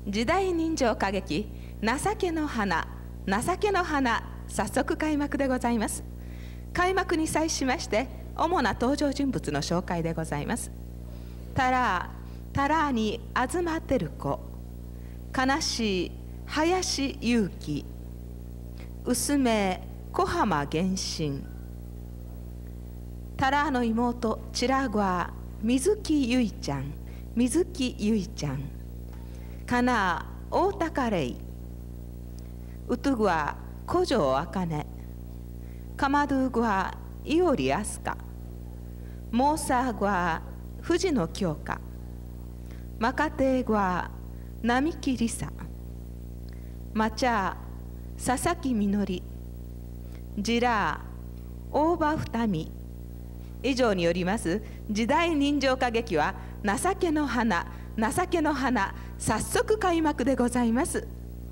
時代人情歌劇情けの花、情けの花、早速開幕でございます。開幕に際しまして主な登場人物の紹介でございます。タラーに東照子、悲しい林勇気、薄め小浜源信、タラーの妹チラゴア水木結ちゃん、水木結ちゃん、かな大高玲、うとぐは古城茜、かまどぐは伊織飛鳥、モーサーぐは藤野京香、マカテーぐは並木梨沙、マチャー佐々木みのり、ジラー大場二見。以上によります時代人情歌劇は情けの花、情けの花、早速開幕でございます。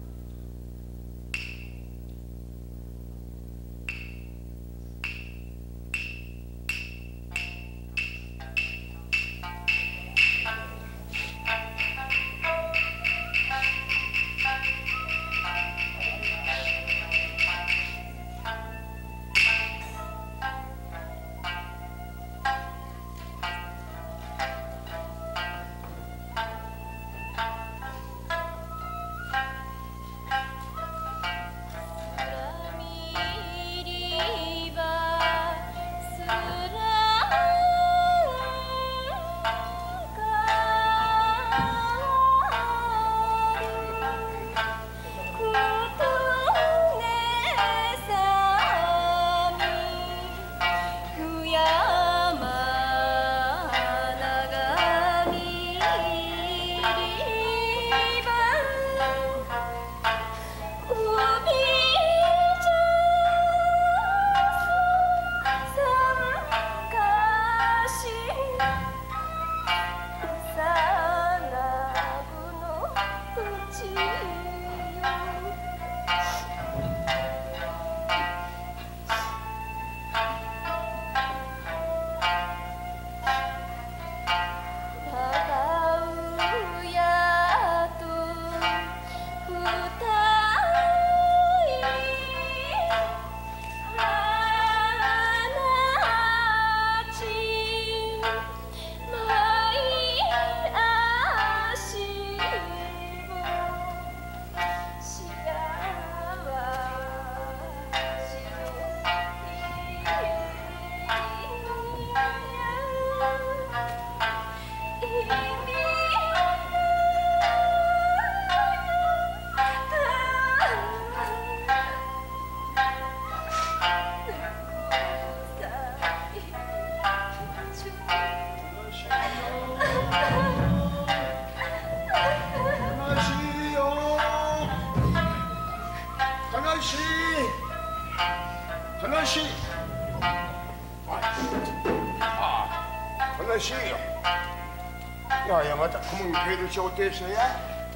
쇼테서야,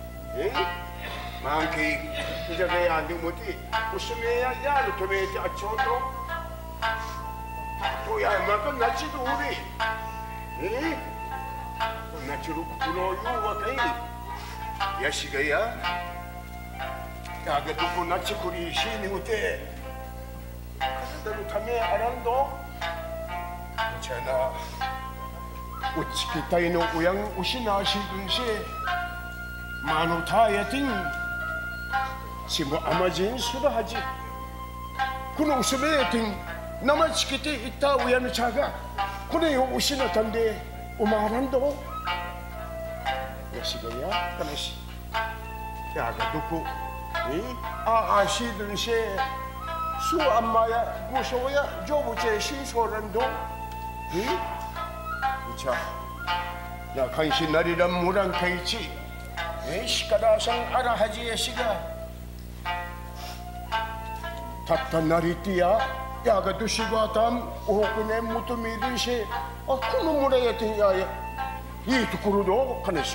만키 이제 안 되면 뭐지? 웃으면야 야로 도매지 아쳐도, 또야 막건 나치도 우리, 나치로 구노요 와카이, 야시가야, 야가 두고 나치 구리 시니 우때, 그대로 타면 알아도, 괜찮아. 우치키 따위노 우양 우시나시군시 마누타야팅 지모 아마진 수라하지 그노 우스베팅 나마치키테 이따 우야노 차가 그네요 우시나탄데 우마란도 야시가야 까나시 야가 두고 아시든시 수암마야 구소야 조부제 시소란도 자, 야 간신 날이란 무랑 가이치, 시가라상 알아하지에 시가 탓한 날이 띠야, 야가 두시고 담 오군의 무토미듯이 그놈 무라야 띠야, 이 두쿠로도 가네시.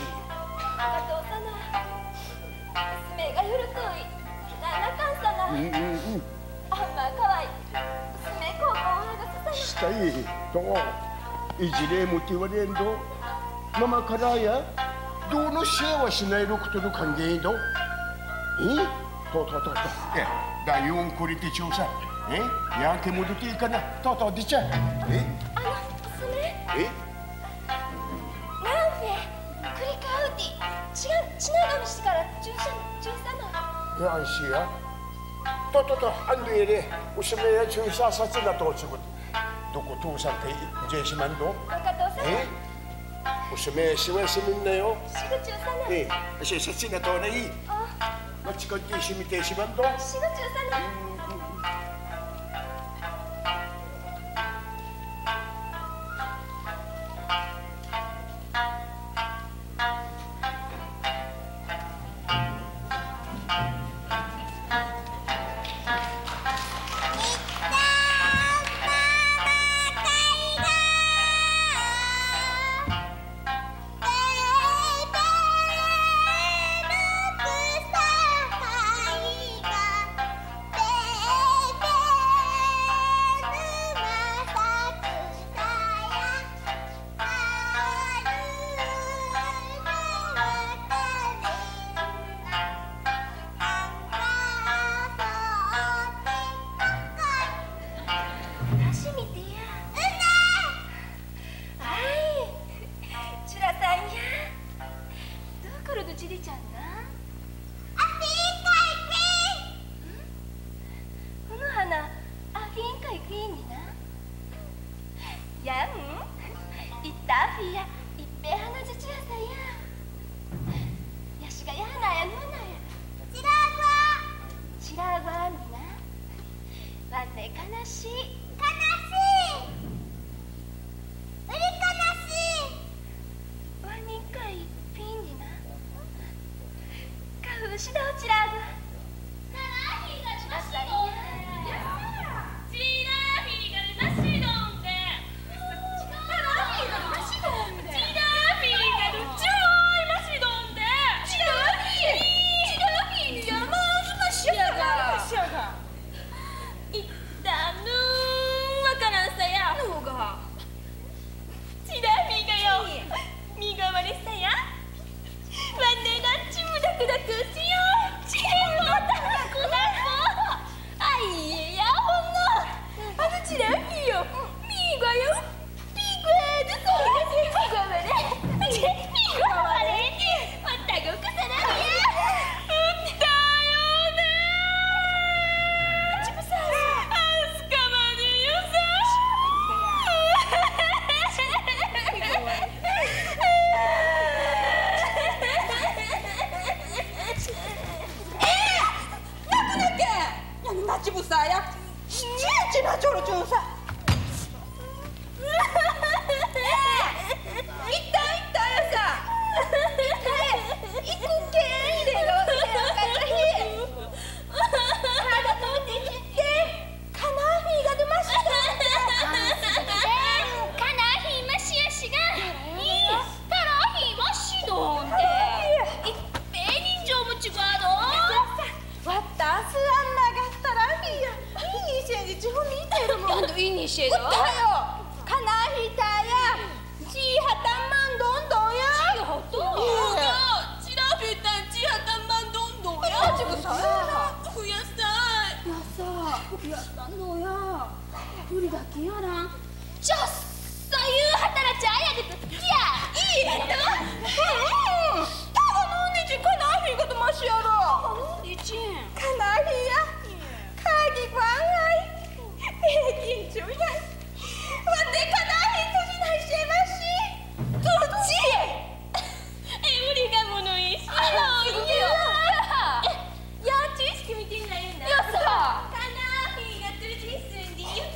娘が 夜とい、なかんさな。あんま可愛い。娘高校を剥がすさよ。したいと。 이지레 무티와렌도 너마 카라야 너는 시와 시나이로 그토록 관계도? 이? 더. 예, 나 용 고리띠 조사. 예? 양케 모두 뛸까나? 더 어디자? 예? 娘えなんでクリカウディ違うチナゴミ氏から13の 안시야? 또 안돼래 웃으면 주사 사츠나 도치고 도고 도상태 제시만도 若藤さん 에 웃으면 시와시밌네요 シグ13の 에 시 사츠나 도네 あ 마치고 뛰시미 대시만도 シグ13の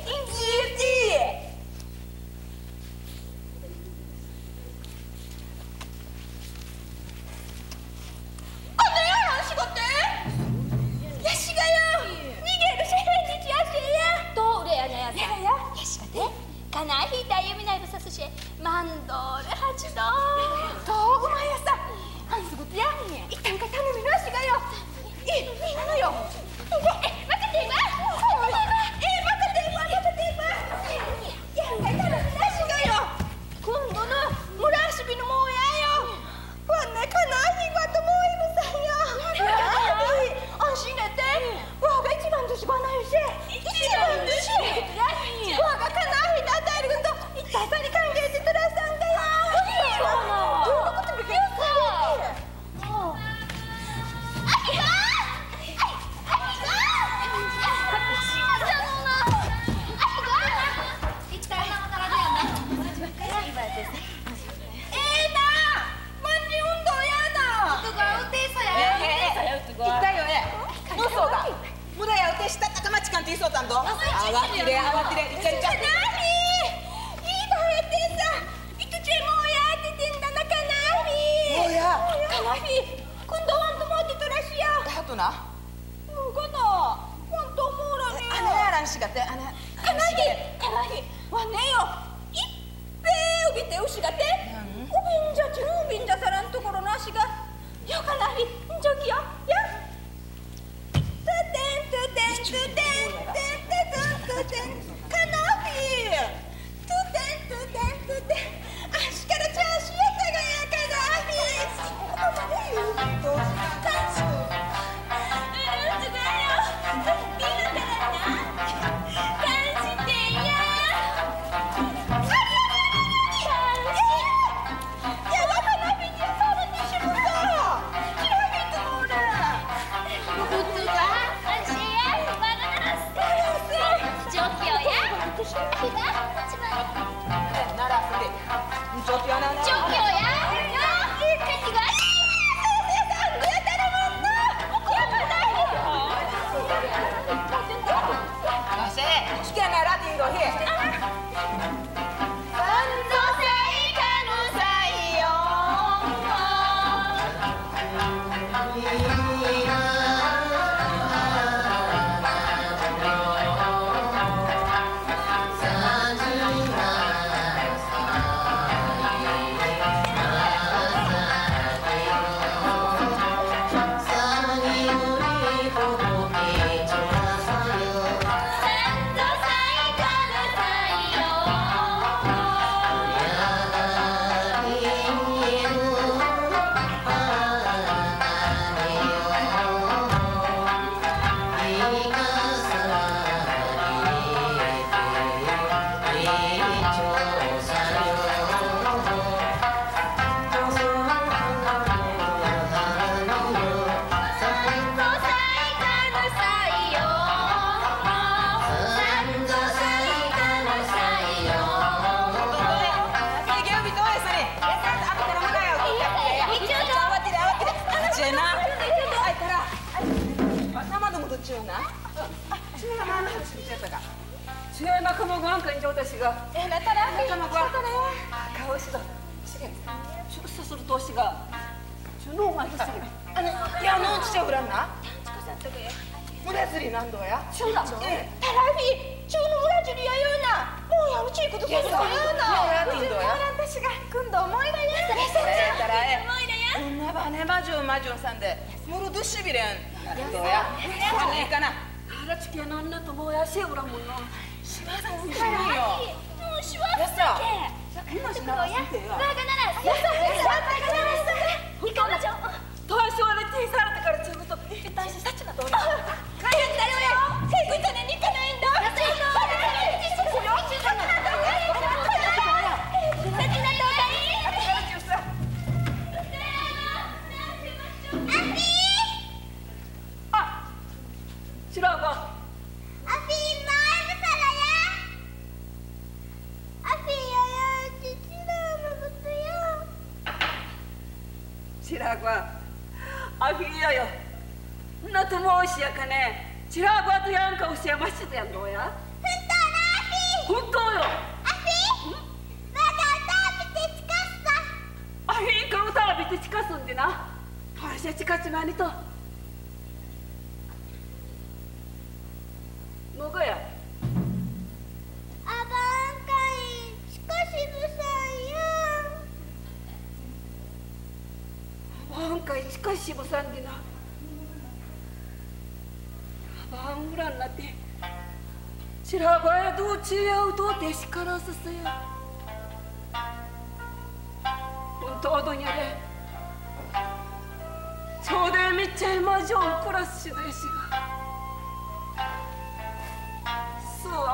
あ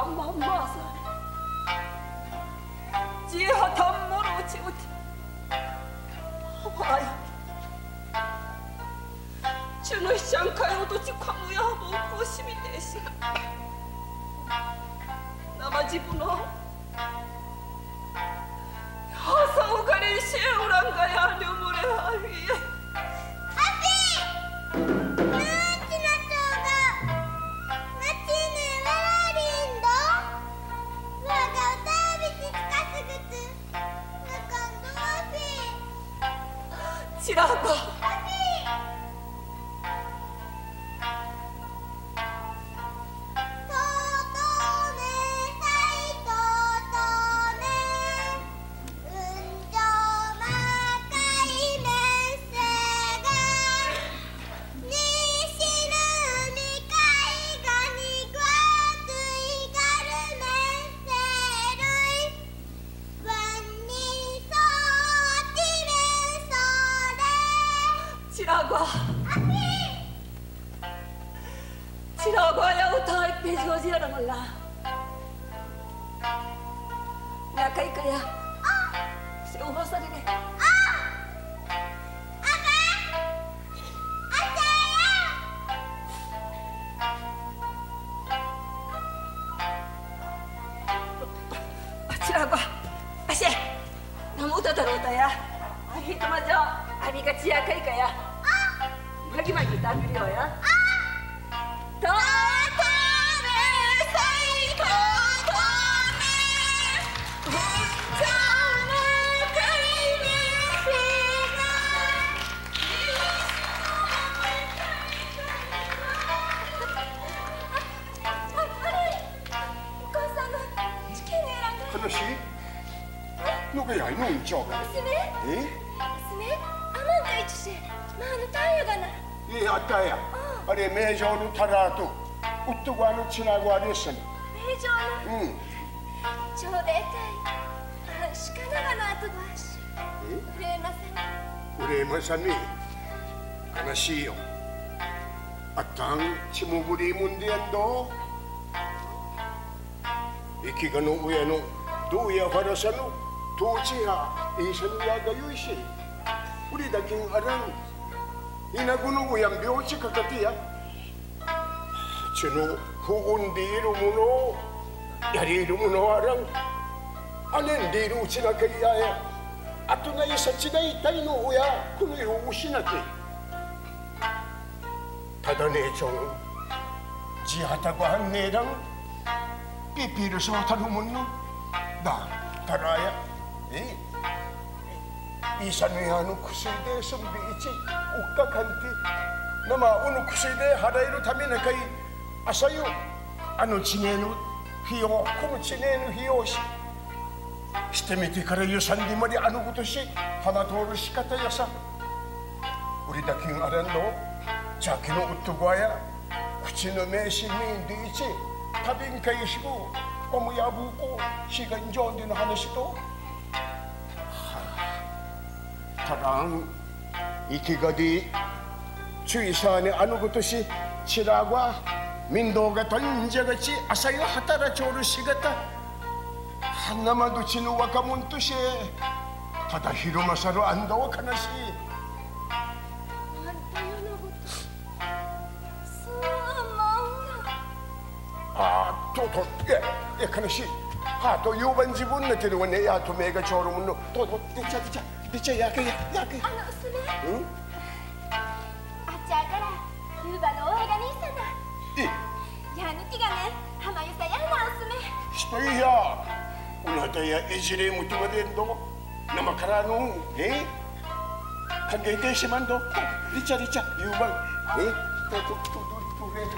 mamasa. Jiha tammoro uti. Why? 준호시장 가요도지 광우야 먹고 심이 대시. 나머지 분호. 하사오가리 시우랑가야 류물에 하위에. 지라고. 지라고 야 우타이 배조지라 몰라. 내가 갈 거야. 오버 소리네. 지라고. 아씨, 너무 웃다더러다야. 아히도 맞아. 아비가 지야 갈 거야. 여기만 기다 그리워야. 누구야 이놈 저가? 스네? 예? 스네? 아만다 이치시. 마하노 타이어가 나. 예, 아따야. 아니 매저는 타라도 웃두고 하는 지나고 하랬어. 매저는? 응. 저 대타이. 시카나가 나두고 하시. 우레마사니 하나시요. 아땅 치무부리 문디안도 이키가노 우야노 도야 화라사노 도지야 이선야가 유시 우리 다킹 아랑 이나구노 우양 묘치 가까티야 진우 후군디 이루무노 야리 이루무노 아랑 아는 디루 지나가야야 아뚜나 이사치나 이타이노 우야 그노 요우시나티 다다네 정 지하다고 한 내랑 삐삐를 서타루문노 나 달아야 이산위하는 구슬대 선비이지 옥각한티 나마 오늘 구슬대 하라이로 타미나카이 아사유 아노 지네누 히오 코노 지네누 히오시 시테미티 카라유 산디머리 아누구토시 하마도르 시카타야사 우리 다킹 아란도 자키노 우투과야 구치노 메시미 디이치 타빈카이시고 어무야부고 시간 좋은데는 하나씩도 타랑 이키가디 주의사안에 아누구토시 치라과 민도가 던져같이 아사요 하타라 조르시가타 하나마도 진우와 가문토시 다다 히로마사로 안다와 카나시 예, 카나시 또 요번 집은 들어오네 야 도매가 저러면 또 디차 야게 스네? 응? 아짜가라 유바노 오해가 니사나 이 야누티가네 하마유사 야나 스네 스파이야 오나다야 이지레 무티가 된도 나마카라노 한개 대시만도 디차 유방 또레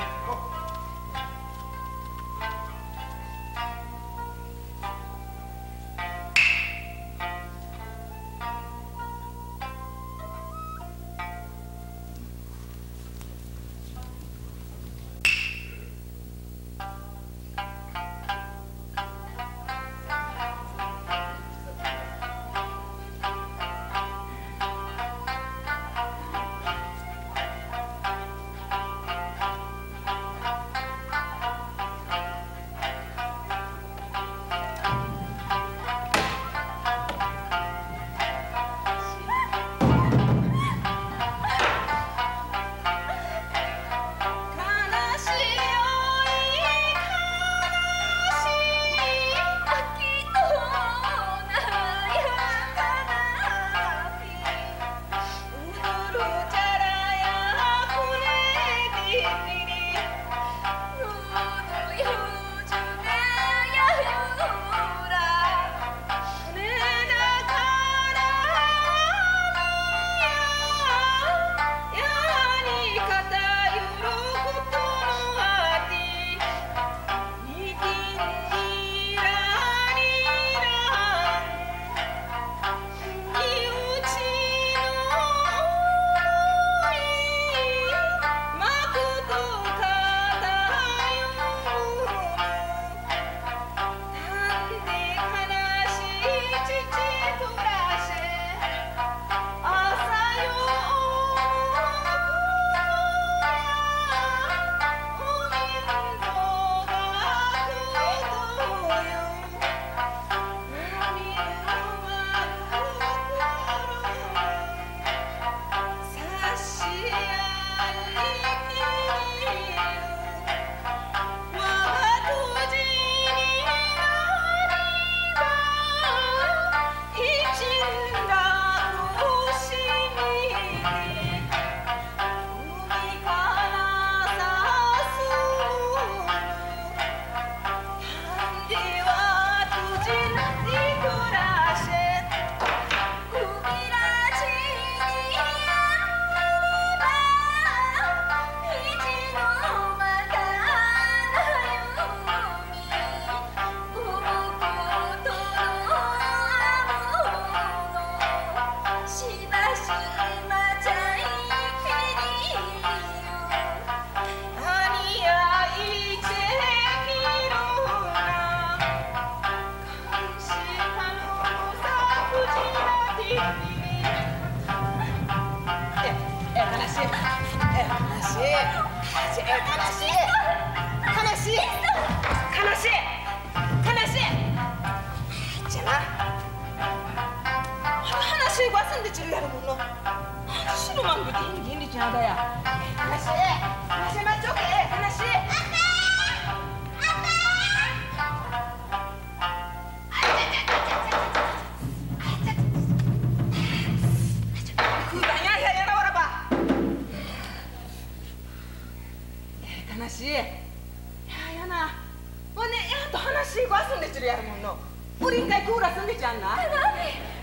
やな。ほんでやっと話ご遊んでちるやるもんの。プリン会クーラーすんでちゃんな。 何それ。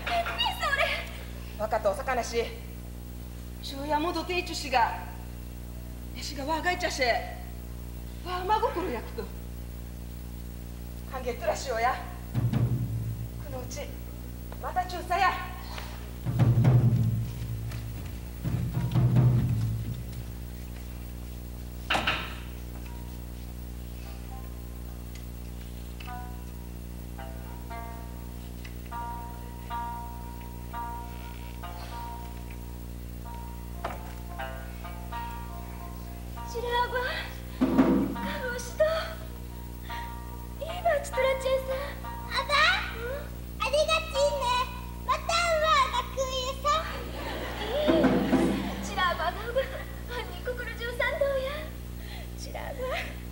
分かったお魚し。昼夜戻っていちゅしが。しがわがいちゃし。わまごくるやくと。歓迎とらしようや。くのうち。また中さや。 白羽かぶしといいばちとらちえさあばありがちねまたうわがくいえさ白羽がうばあんにこころ13どうや白羽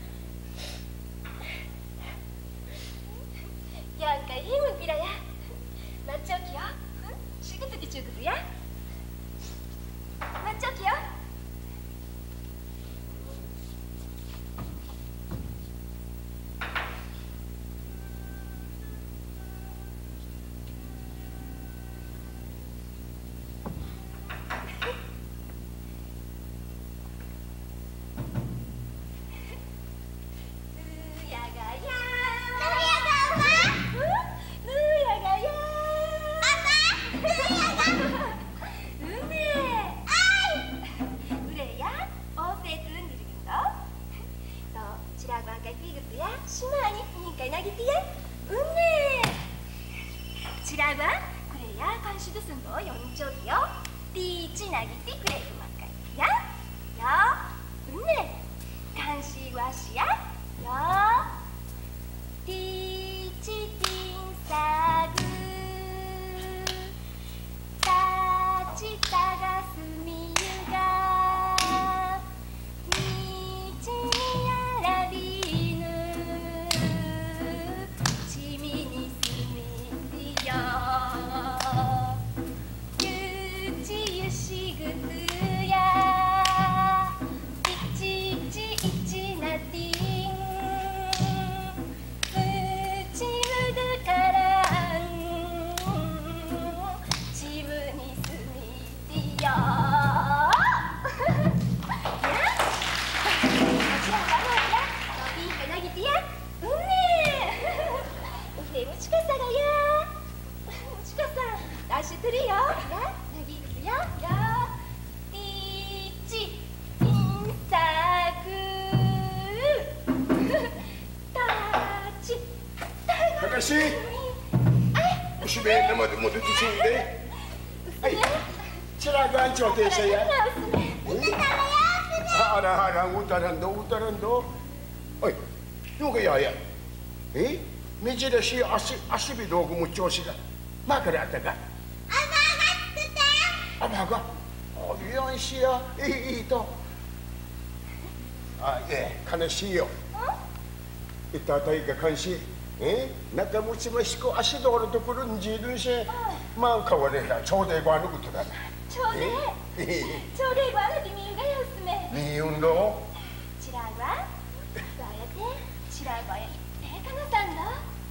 やんかいいもんぴらやまっちょきよしぐつきちゅうくずやまっちょきよし足火道具も調子がまからあったかあばがよんしやいいと悲しいよいたたいが関心中持ちましこ足道のところに自分しまあ変われやちょうでごあることだなちょうでごあるきみゆがやすめみゆんどちらうわそうやってちらうわやいってかなさんの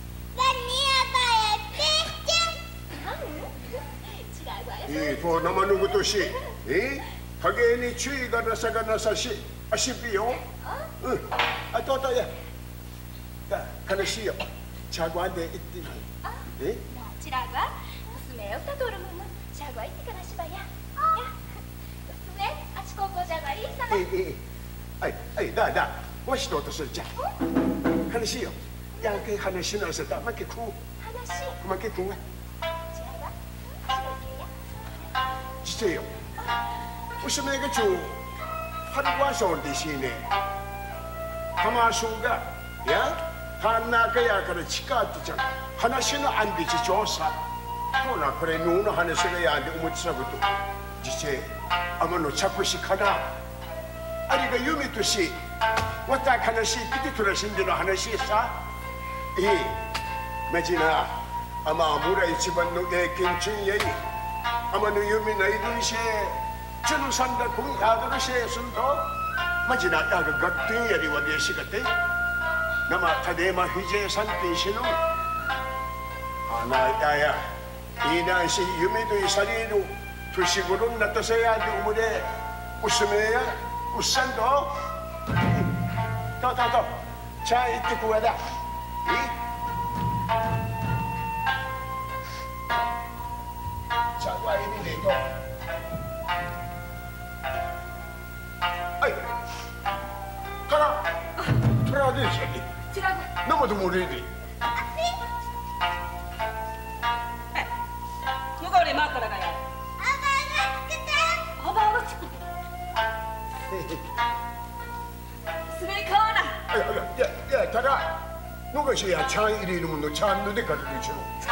と生ぬぐとし、影に注意がなさがなさし、足火よ。あとや。悲しいよ。チャゴアで行ってみる。 チラゴア、娘を二とるもの。チャゴア行ってからしばや。娘、あちここじゃがいいさな。 だ、わしととするじゃ。悲しいよ。やんけ話のせたまけく。まけくんが。実よ。娘がちゅう、春はそうでしね。浜州が、はんなかやから近ってちゃん、話のあんでち調査。ほな、これの話がやんで思ってたこと。実際、あまの着手かな。あれが夢とし、わた話聞いてくらしんでの話さ。マジな、あま村一番の経験値やい。あまの夢ないるし、ちゅのさんだこんやがるしすんと、マジな、やが学店やりはでしがて。 nama kadema hije santi shinu anaya ina si yumido isarido tusigurun natasaya di umude usmeya usando to cha itti kuwada cha wa ini dito ay kara tradisi nama tu muridi 누가 우리 막으러 가요? 아빠가作ったスベイカーナ 야, 다라. 누가 시야 차 이리는 너 차는데 가지고 있어.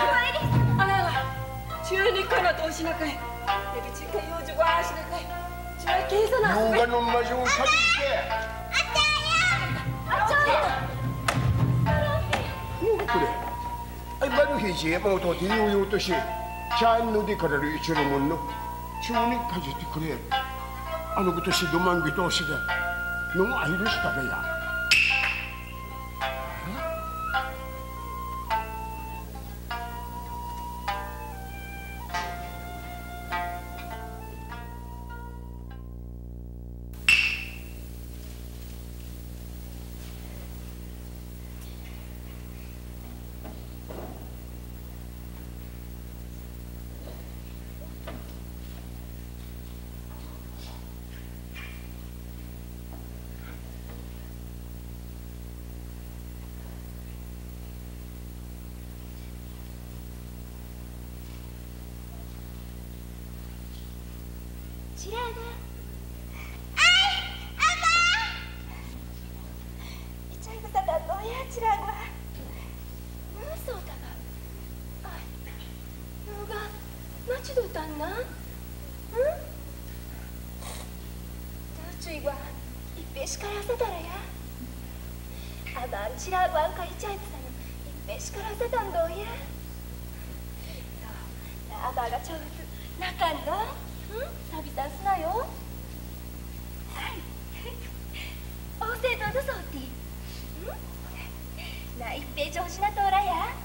아나가12回の投資なかいエビチカ幼児はしなかい10計算な 누가 놈 마시고 가질게. 누가 그래? 아니 말로 해지. 뭐 또 뒤로 요듯이 차는데 가지고 있으는 뭐 주문이 가지고 그래. 아니 그것이 너만 기도 시대. 너무 아이를 시다가야. 지라가 아이 아빠 이차이고사다 너야 지라가 무서워다가 누가 마치도 땄나? 응? 저주이가 이빼 시카라세다라야 아반 지라고 안까 이차이고사는 이빼 시카라세단도야 너 아바가 저우스 나간다? 응? 사비산 쓰나요? 어세도도 소티 응? 나 이빼 조시나 떠라야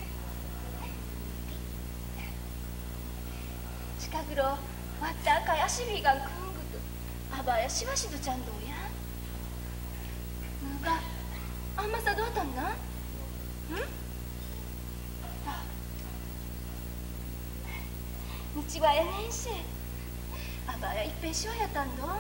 近く로 왔다 가야 시비가 큰 것도 아바야 시바시도 잔도야 누가 아마사도 왔단나? 응? 道はやねんしあばやいっぺんしわやったんど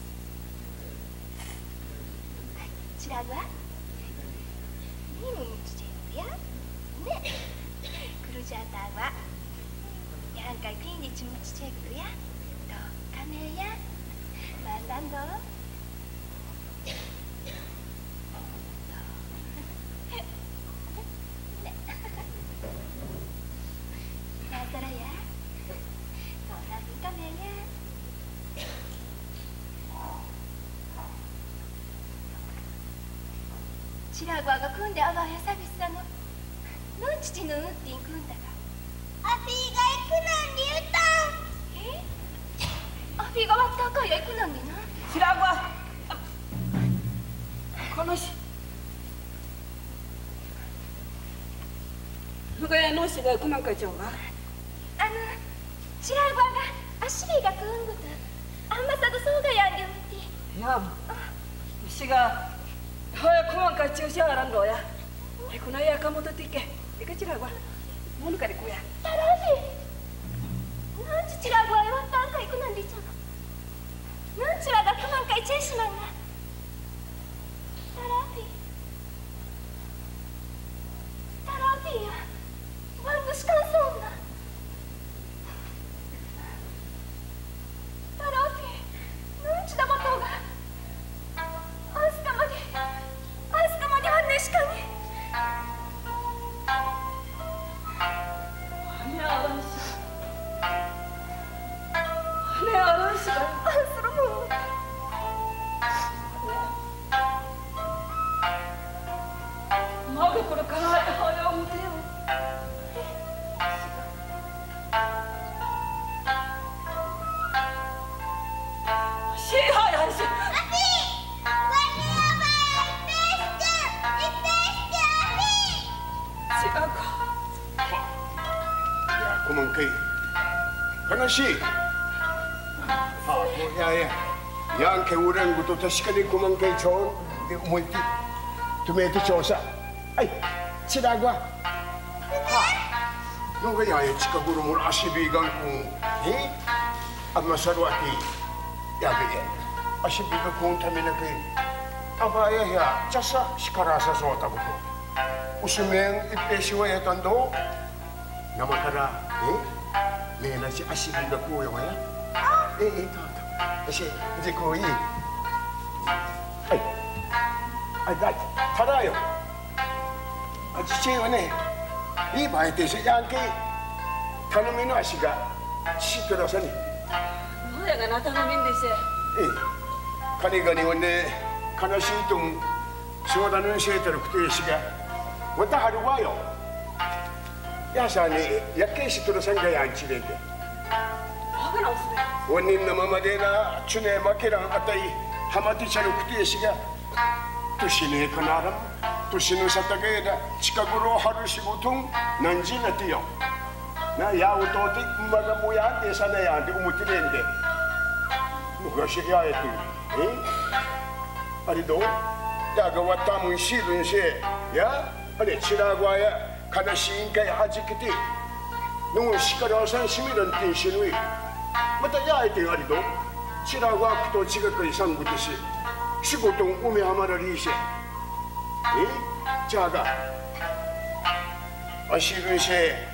ちらがにもちてるやねクルジャーターはやんかいピンにちもちてるやとカメやまあさんど지라과가 근데 아바야 사비싸노 넌 지지는 어딘 근다가 아비가 이쿠난 리우다 에? 아비가 왔다 가야 이쿠난 리나 지라과 거노시 누가 야 노시가 그만까지 오가 지라과가 아시비가 그은 것도 아마사도 소가 야 리우티 야 시가 허야 그만까지 오시아란 거야 그나 야 가모도 띠게 이거 지라과 뭐는 가리 거야 따라비 넌 지라과에 왔다 안까 이쿠난 리잖아 넌 지라가 그만까지 제시만나 따라비야 완도 시간 없나 따라비 넌 지다바토가 아스카마데 한네 시간이 내 아저씨가 안쓰러워 마그これから早うてよ시하야 시 kuman kay. Kanashi. Ya. Yang kay urang gusto tasikali kuman kay chon. Multi. Tumeti chosa. Ay, Chiragwa. Nung kaya chikaguro mo asibigan kung ama sarwati. Yabi asibigan kung tamina kay. Abaya ya chasa shikarasa sota buto. Usumeng ipesiwa ya tando. Namakara mena si asibigan ko ya maya. Tata. Kasi hindi ko Ay, tarayo. Ajiche wane. 이 바이트에서 양께 타노미노 아시가 시들어서니. 뭐야가 나 타노민데세. 가니가니 원래 가나시동 시원하는 시에들 그때 시가 왔다 하루 와요. 야산이 약게 시들어선 거야 안 치는데. 뭐가 없으래. 원님 너마마데나 춘에 막히랑 아따이 하마티차로 그때 시가 도시네 그나람. 도시는 사다게다 치카고로 하루 시고통 난지나띠요. 나 야우토티 엄마가 뭐야 대사나야한테 우무티는데 무엇이 야했지? 아리도 야가 왔다 문시lun세 야 아니 치라고야 가나시인가 하지키티 너무 시끄러워서 시민은 띵신의 맞다 야했지 아리도 치라고야 또 지금까지 상부듯이 시고통 우메하마를 이세 자가 아시근세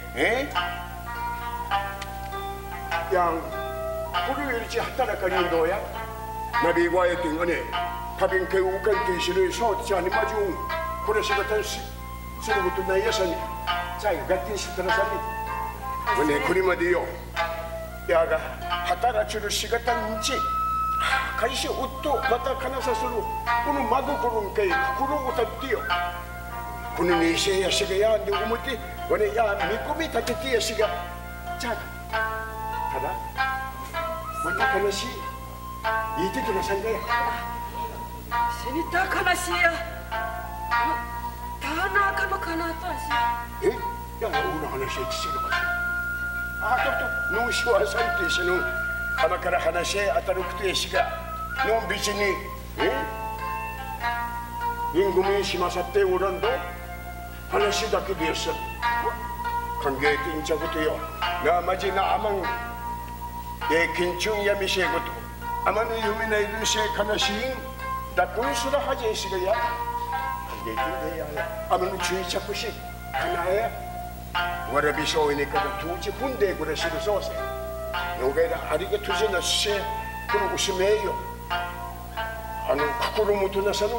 양 호루일지 하타라까지 너야 나비와의 등안에 가빈 개우간 대신을 소지 않은 마중 고래시 같은 쓰는 것도 나 예산이 자기 같은 시들어살리 은혜 그리마디요 야가 하타라치를 시갔다는지 가이시 옷도 맞다 가나사스로 오늘 마구 고른 게 구로 못했디요. 그는 이시야 시가야 안 되고 뭐지? 원래 야 미꾸미 다티야 시가 자 가라. 맞다 가나시 이제 들어산 거야. 신이다 가나시야. 다나 가마카나 또 하시. 야 오늘 하나씩 지시러 가시. 또 농시와 산티시는 가마카라 하나씩 아따로 그때 시가 너 미치니 임금이 심하사때 오란도 하나씩 닿게 되었어. 관계의 띵자부터요. 나머지 나 아망 내 긴충이야 미시에고도 아마는 유미나 이르시에 가나시인 나 본수라 하지 시가야. 관계의 띵자야. 아마는 주의 잡고시 하나야. 와라비 쇼이니까 두지 분대 그러시로 쏘세. 요게라 아리가 투지나 시에 그런 웃음이에요. 아는 거꾸로 못나서는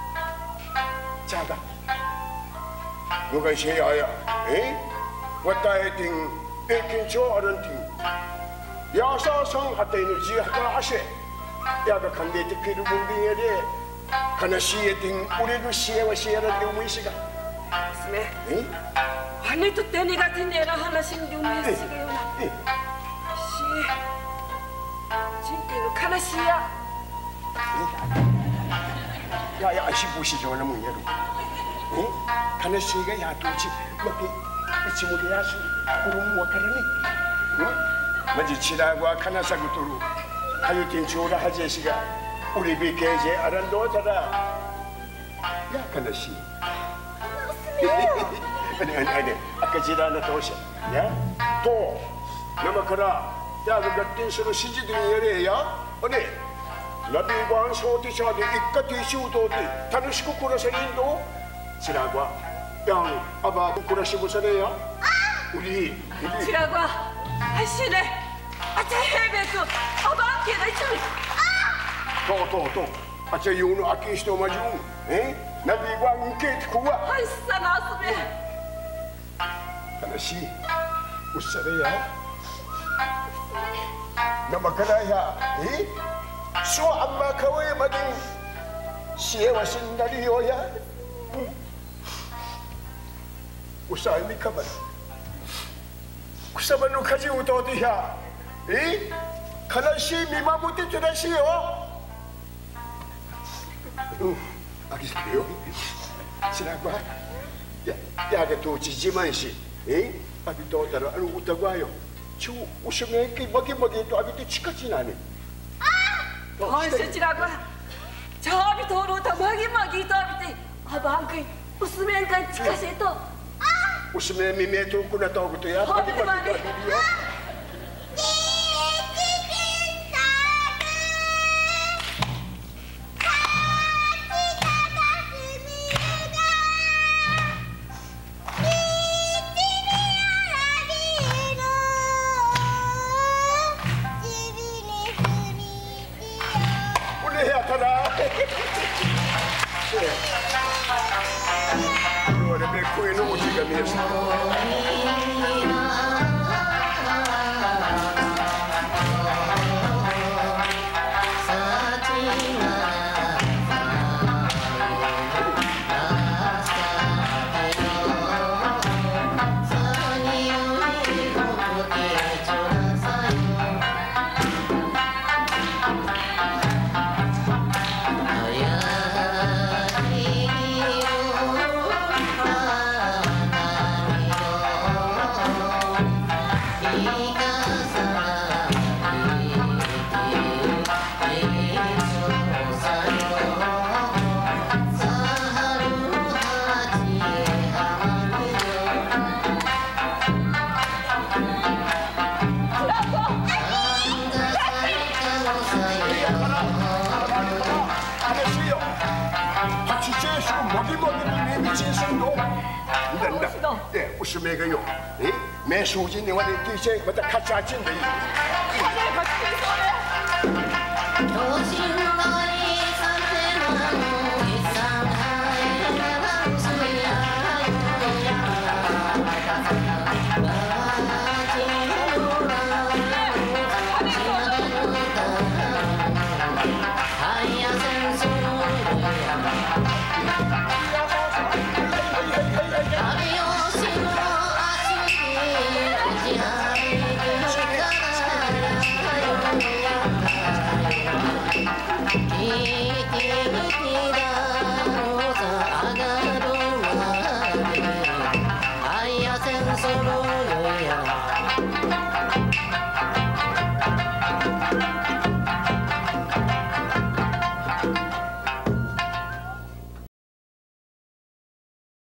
자가 누가 시야야 왔다에 띵 에킨초 아른팅 야사성 하때는 지하다 하세 야가 간데티 피루 bun딩에래 가나시에 띵 우리도 시에와 시에는 용무이시가 스메 아니도 때니 같은 애라 하나씩 용무이시가요나 시 진짜로 가나시야 야야 아시부시죠 나 뭐냐로 가나시가 야 도치 막이 이치모게 야수 그럼 뭐하려니 마지 치라고 가나사구토로 하유틴 조라 하제시가 우리 비케제 아란도다라 야 가나시 아니 아까 지라나 도시 야또 나마카라 야 그 같은 서로 시지등이래야 아니 나비광 소티샤디 이까티 시우도디 다루시고 꾸라사인도 지라과 양 아바 꾸라시고사네야 우리 지라과 하시네 아차 해배도 아바케다 있으면 또 아차 요노 아키시도 마중 나비광 우케트 구와 하이사 나스베 하나시 우사래야 나마카라야 수 안마 가와에 맞은 시에와 신다리요야 우사이미 카만 쿠사바누 카지 우도디야 가나시 미마부티 주라시요 아기스요 지나과 야가 또 지지만시 아비 또 따라 안 웃다고 하요. 저 웃으면 그 먹이 또 아비 또 치카지 나네. 벌써지라고. 저 아비 도로다 먹이 또 아비 때 아방 그 웃으면 그 치카세 또. 웃으면 미매 돌구나 또 그때야. 아비 먹이 말이. 또 아비요. 웃으면가요. 매 소진이 와는 뒤에 맞다 같이 앉는데. 같이 있어.